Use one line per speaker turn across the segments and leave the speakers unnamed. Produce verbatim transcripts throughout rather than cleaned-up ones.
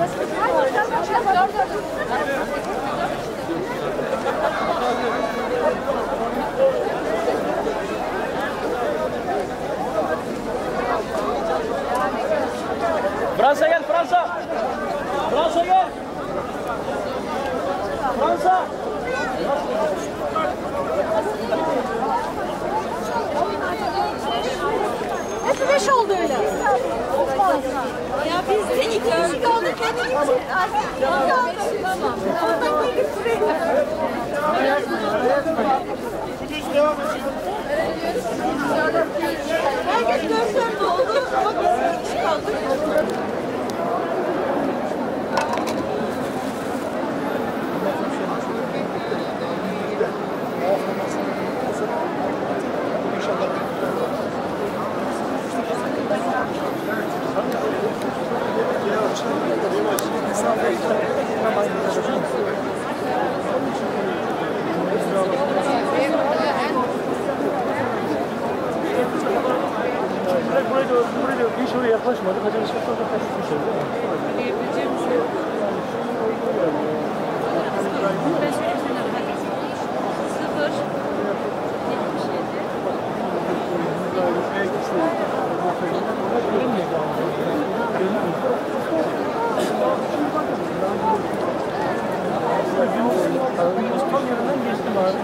Fransa gel, Fransa! Fransa gel! Fransa!
Hep beş oldu öyle. Ya biz de iki kişi kaldık. Benim için. Tamam. Oradan gelip buraya. Herkes dört dört oldu ama biz iki kişi kaldık.
Buraya doğru, buraya doğru hiç oraya yaklaşmadık. Hacı Işık'ta da kaçmış oldu değil mi?
Diyebileceğim bir şey yok. Ben söyleyeyim hadi. Sıfır. Yetmiş yedi.
Tam yanından geçtim abi.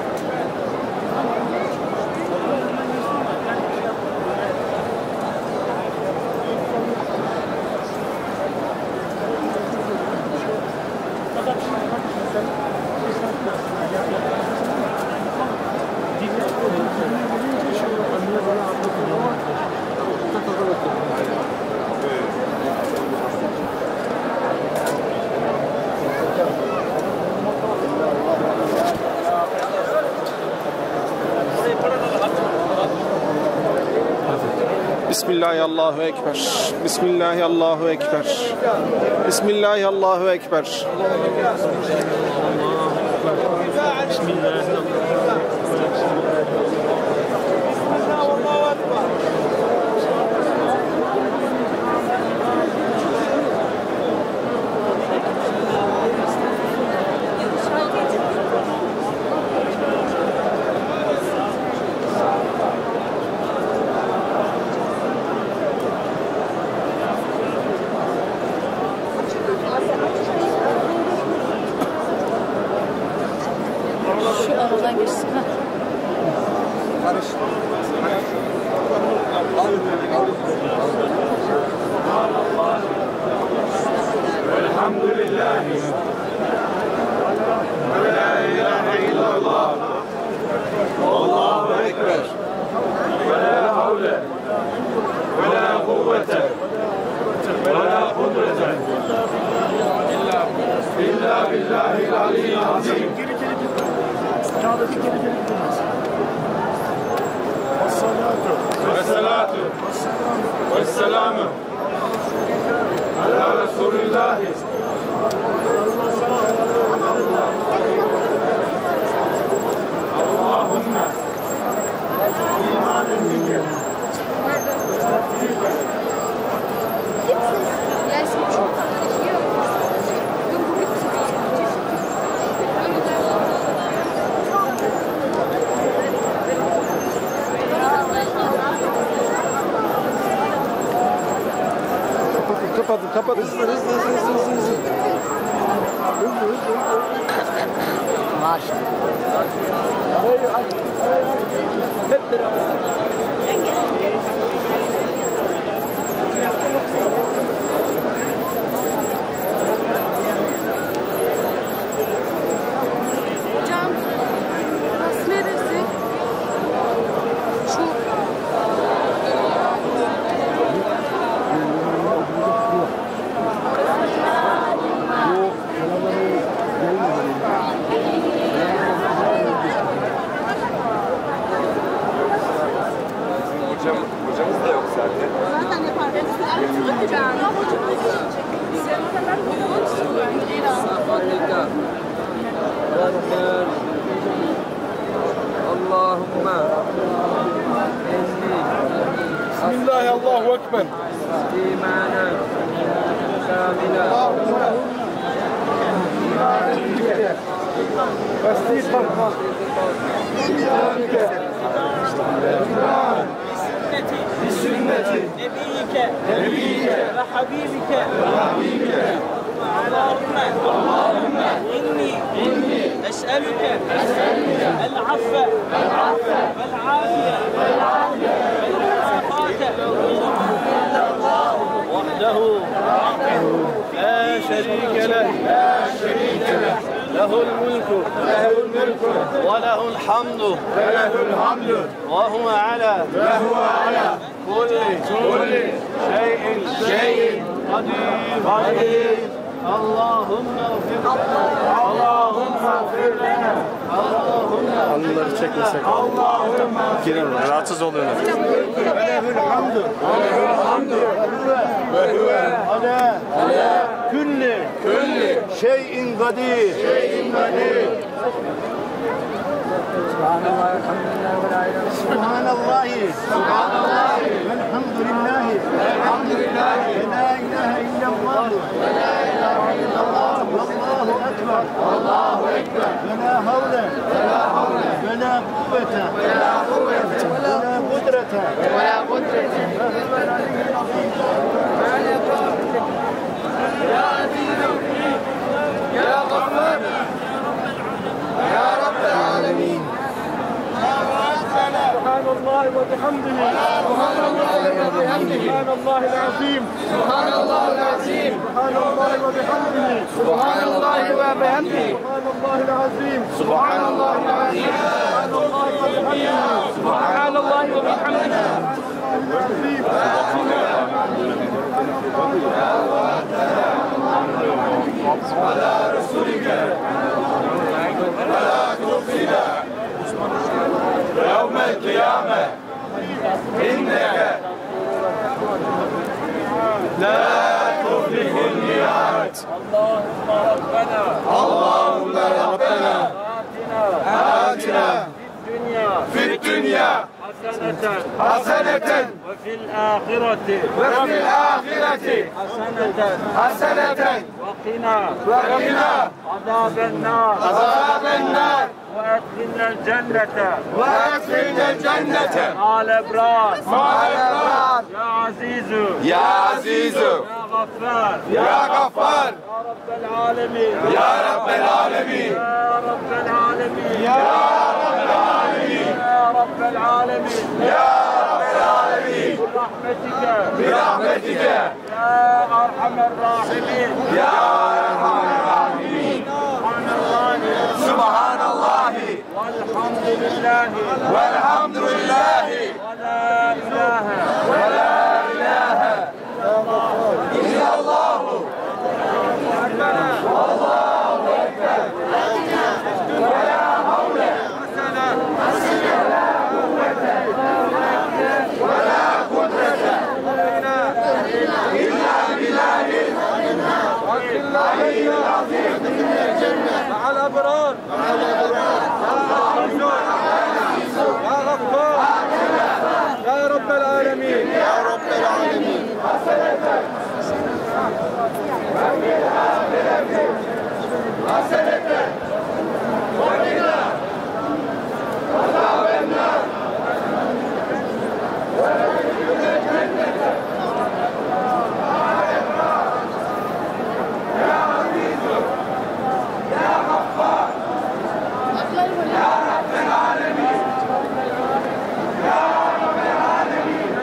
Bismillahi Allahu Ekber. Bismillahi Allahu Ekber. Bismillahi Allahu Ekber.
Şu aradan geçsin.
Karış. Elhamdülillah. Ve la ilahe illallah. Allahu ekber. Ve la havle. Ve la kuvvete. Ve la kudrete. İlla billahil aliyyil azim.
Kâbeti geri geri gitmez. As-salatu.
Vessalatu. Vesselamu. Ala Resulillahi. Allahümme. İmanen minke.
Kapatın, kapatın. Hızlı, hızlı, hızlı, hızlı, hızlı. Hızlı, hızlı, hızlı. Maşallah. Hep beraber.
Hocam, burası neresi? Şu.
Hocam, hocamız da yok zaten.
Zaten yaparız. Hocam.
Allahümme.
Bismillahi Allahu Ekber.
İmanen.
بسنة نبيك نبيك وحبيبك وحبيبك اللهم اللهم إني إني أسألك أسألك العفو العفو والعافية والعافية والمعافاة وحده لا شريك له لا شريك له له الملك له الملك وله الحمد وله الحمد وهو على وهو على كل كل شيء شيء قدير قدير اللهم اغفر لنا اللهم اغفر لنا اللهم
Anıları çekmesek.
اللهم
Girelim. Rahatsız oluyorlar.
وله الحمد وله الحمد وهو على على كل كل شيء قدير شيء قدير سبحان الله الحمد لله سبحان الله سبحان الله والحمد لله الحمد لله لا اله الا الله لا اله الا الله والله اكبر والله اكبر ولا حول ولا حول ولا قوه ولا قوه ولا قدره ولا قدره يا عزيز يا غفار يا رب العالمين
سبحان الله وبحمده سبحان الله وبحمده سبحان الله العظيم
سبحان الله العظيم
سبحان الله وبحمده
سبحان الله وبحمده
سبحان الله العظيم
سبحان الله العظيم
سبحان الله وبحمده
على رسولك ولا تخزنا يوم القيامة إنك لا تخلف الميعاد اللهم ربنا اللهم ربنا آتنا في الدنيا حسنة حسنة وفي الآخرة وفي الآخرة حسنة حسنة وقنا وقنا عذاب النار عذاب النار وأدخلنا الجنة وأدخلنا الجنة مع الأبرار مع الأبرار يا عزيز يا عزيز يا غفار يا غفار يا رب العالمين يا رب العالمين يا رب العالمين يا رب العالمين يا رب العالمين يا رب العالمين برحمتك برحمتك يا أرحم الراحمين يا أرحم الراحمين سبحان الله والحمد لله والحمد لله ولا إله ولا إله إلا الله والله أكبر ولا حول ولا قوة ولا قدرة إلا بالله العلي العظيم مع الأبرار يا غفار يا رب العالمين يا رب العالمين حسنة وقنا عذاب النار وادخلنا الجنة مع الأبرار يا عزيز يا غفار يا رب العالمين يا رب العالمين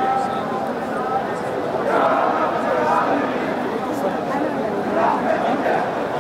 يا رب العالمين برحمتك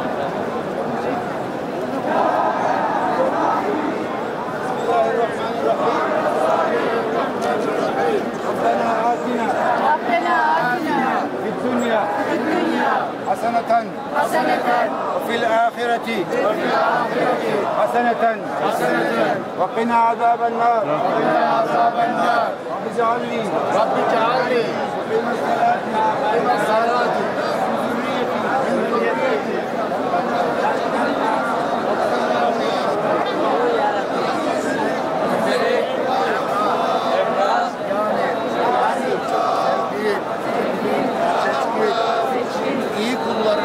ربنا آتنا
ربنا آتنا
في الدنيا
في الدنيا
حسنة
حسنة
وفي الآخرة
وفي الآخرة
حسنة
حسنة
وقنا عذاب النار
وقنا عذاب النار
رب اجعلني
رب اجعلني
مقيم الصلاة
مقيم الصلاة
iyi kullara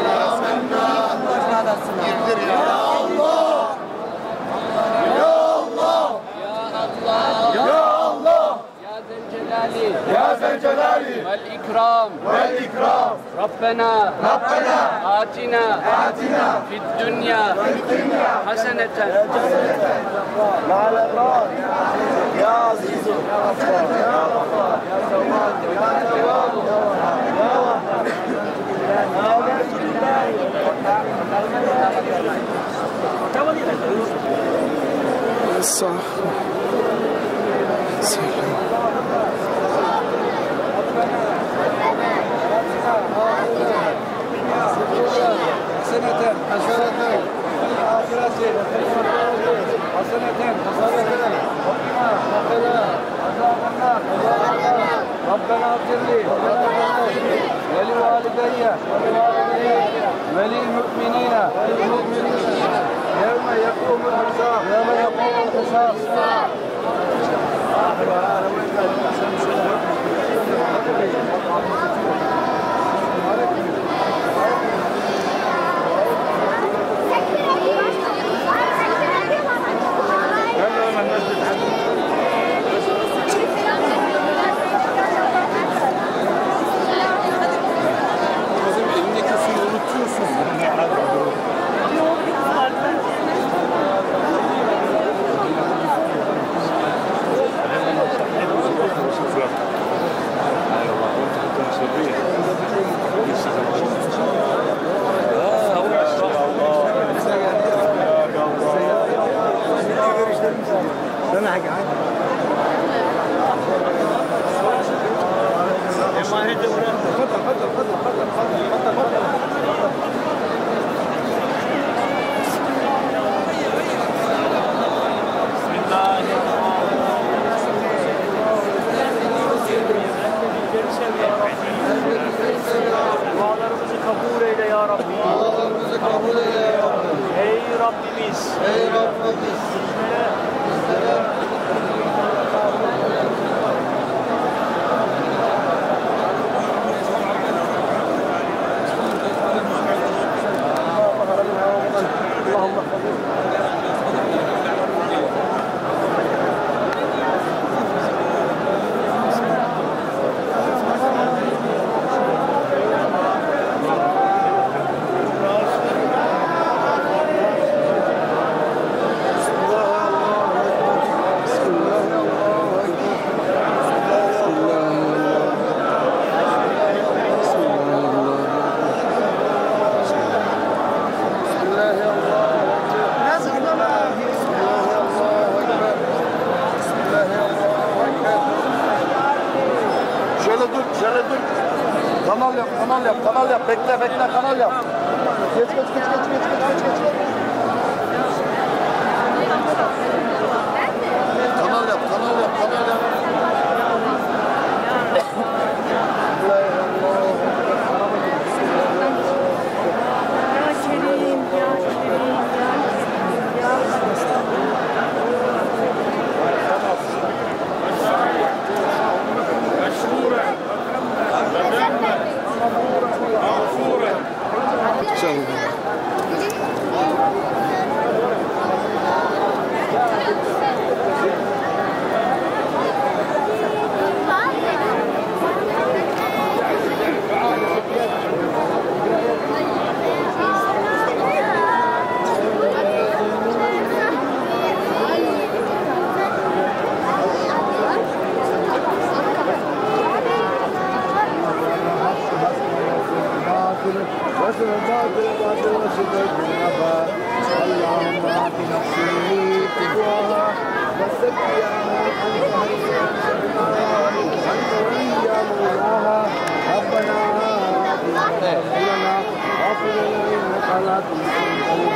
والإكرام
والإكرام
ربنا
ربنا
آتنا
آتنا
في الدنيا حسنة
مع الأبرار يا عزيز يا غفار يا غفار يا تواب يا تواب يا وهاب آمنت بالله
صح.
حسنة حسنة آخرة حسنة حسنة وقنا وقنا عذاب النار ربنا اغفر لي ولوالدي وللمؤمنين يوم يقوم الحساب يوم يقوم الحساب
Dualarımızı kabul eyle ya Rabbi.
Dualarımızı kabul eyle ya Rabbi.
Ey Rabbimiz.
Ey Rabbimiz. Bizlere kanal yap, kanal yap, kanal yap. Bekle, bekle, kanal yap. Geç, geç, geç, geç, geç, geç, geç, geç. Kanal yap, kanal yap, kanal yap. اللهم اهد نفسي تقواها وزكها انت وليها مولاها ربنا اغفر لنا واغفر لنا انك لا تخلف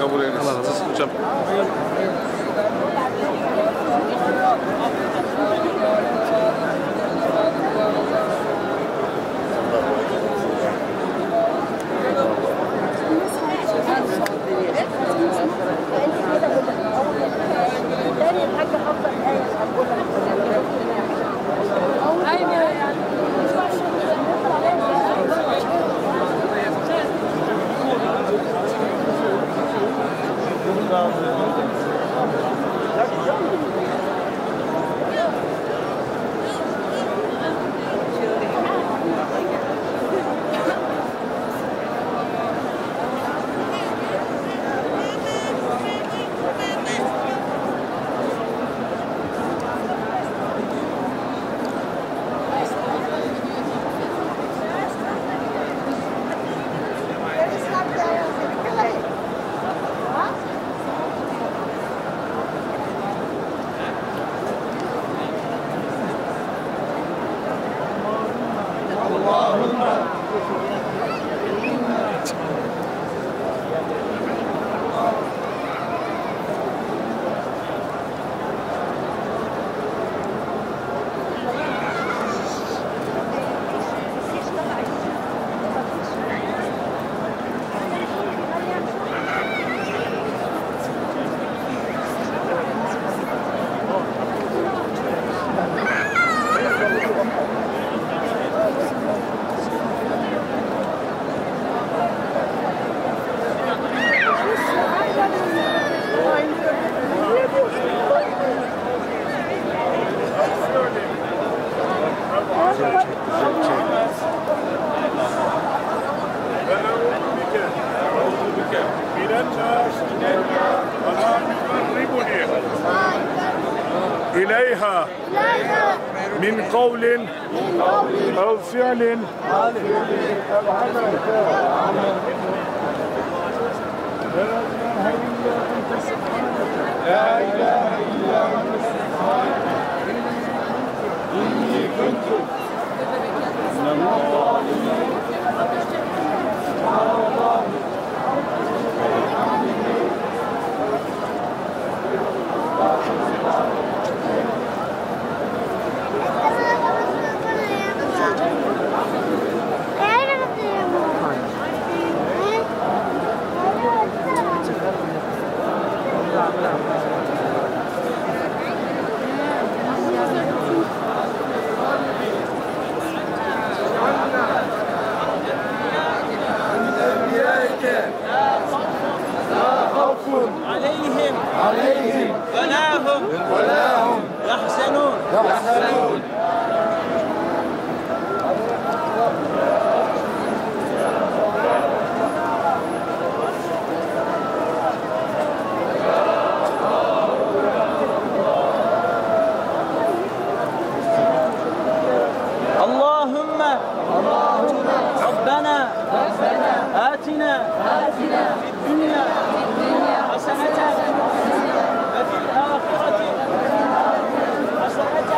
kabul eylesin. Allah razı olsun hocam.
إليها من قول أو فعل لا إله إلا أنت إني كنت من الظالمين.
عليهم
عليهم
ولا هم
ولا هم
يحزنون
يحزنون.
اللهم ربنا آتنا في الدنيا حسنة وفي الآخرة حسنة.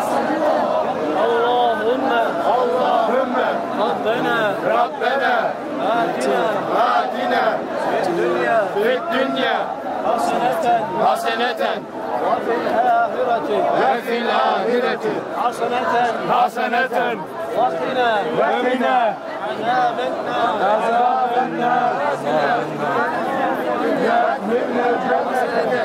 اللهم
اللهم
ربنا
ربنا
آتنا
آتنا
في الدنيا
في الدنيا
حسنة
حسنة
وفي الآخرة
وفي الآخرة
حسنة
حسنة
وقنا
وقنا
عذاب النار.
عذاب النار. من الجنة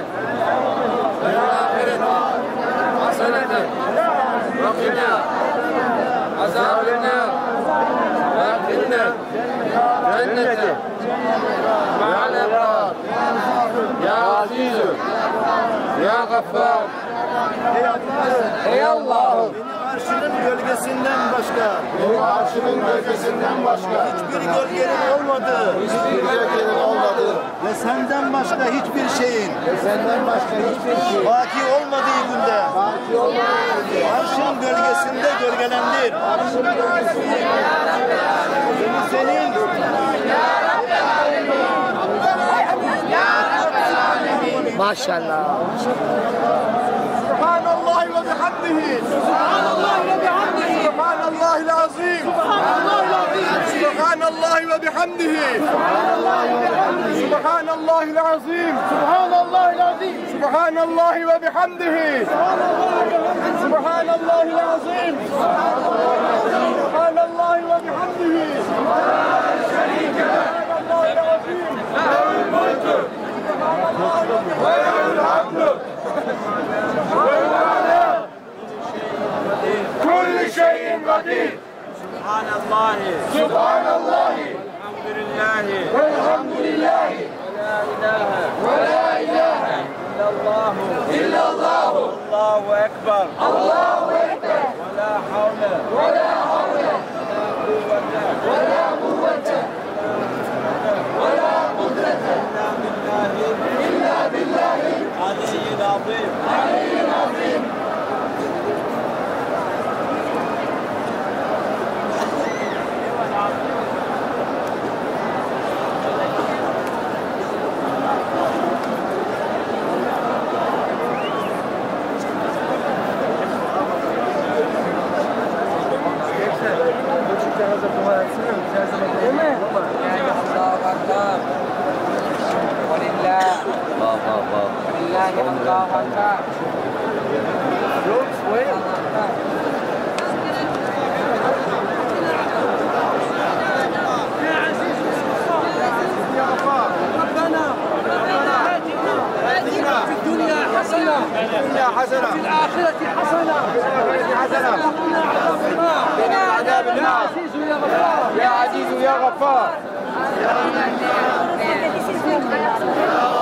حسنة وقنا عذاب النار. وقنا جنة مع الأبرار. يا عزيز يا غفار. Ey Allah'ım,
Arşının gölgesinden başka,
arşının gölgesinden başka
hiçbir gölgenin olmadığı
hiçbir gölgenin olmadığı
ve senden başka hiçbir şeyin
ve senden başka hiçbir şey
baki olmadığı günde
baki olmadığı gibi
arşın gölgesinde gölgelendir.
arşın gölgesinde
Senin
maşallah.
Subhanallah ve bihamdihi. Subhanallah ve bihamdihi. Subhanallahil azim. Subhanallahil azim.
سبحان الله وبحمده سبحان الله العظيم سبحان الله العظيم سبحان الله وبحمده سبحان الله العظيم سبحان الله وبحمده سبحان الله العظيم له الملك وله الحمد وهو على كل شيء قدير
سبحان الله
سبحان الله
الحمد لله
والحمد لله
لا إله
ولا إله
إلا الله
إلا الله
الله أكبر
الله أكبر
ولا حول
ولا حول
ولا قوة
ولا قوة ولا قدرة إلا بالله
العلي العظيم
العلي العظيم
حسنة
في الآخرة حسنة حسنة قنا عذاب النار يا عزيز يا غفار يا عزيز يا غفار